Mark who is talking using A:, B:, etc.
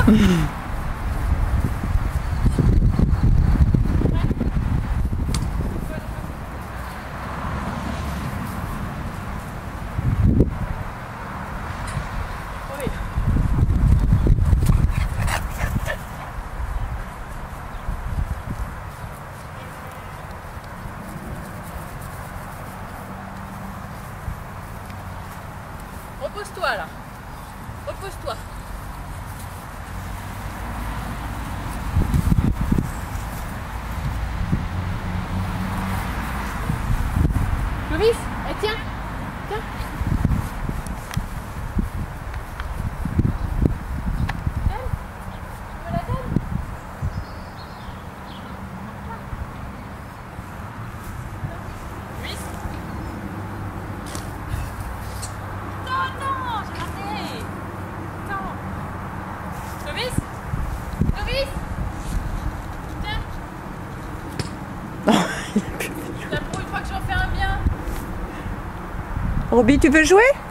A: Repose-toi là. Repose-toi. Clovis, tiens. Tiens. Donne. Tu me la donnes? Clovis. Clovis? Clovis? Tiens. Tiens, pour une fois que j'en fais un bien.
B: Roby, tu veux jouer?